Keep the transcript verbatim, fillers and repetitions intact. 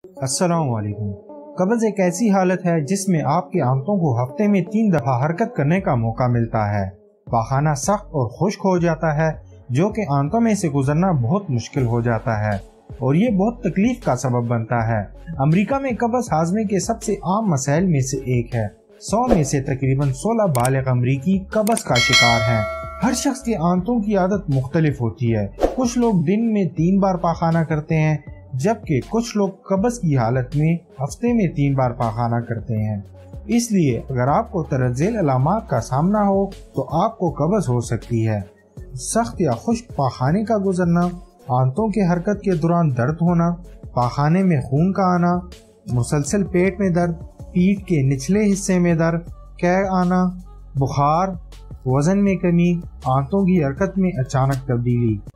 السلام علیکم۔ قبض ایک ایسی حالت ہے جس میں آپ کے آنتوں کو ہفتے میں تین دفعہ حرکت کرنے کا موقع ملتا ہے۔ پاخانہ سخت اور خشک ہو جاتا ہے جو کہ آنتوں میں سے گزرنا بہت مشکل ہو جاتا ہے اور یہ بہت تکلیف کا سبب بنتا ہے۔ امریکہ میں قبض ہاضمے کے سب سے عام مسائل میں سے ایک ہے۔ سو میں سے تقریباً سولہ بالغ امریکی قبض کا شکار ہیں۔ ہر شخص کے آنتوں کی عادت مختلف ہوتی ہے۔ کچھ لوگ دن میں تین بار پاخانہ کرتے ہیں جبکہ کچھ لوگ قبض کی حالت میں ہفتے میں تین بار پاخانہ کرتے ہیں۔ اس لیے اگر آپ کو تحت ذیل علامات کا سامنا ہو تو آپ کو قبض ہو سکتی ہے۔ سخت یا خشک پاخانے کا گزرنا، آنتوں کے حرکت کے دوران درد ہونا، پاخانے میں خون کا آنا، مسلسل پیٹ میں درد، پیٹھ کے نچلے حصے میں درد، قے آنا، بخار، وزن میں کمی، آنتوں کی حرکت میں اچانک تبدیلی۔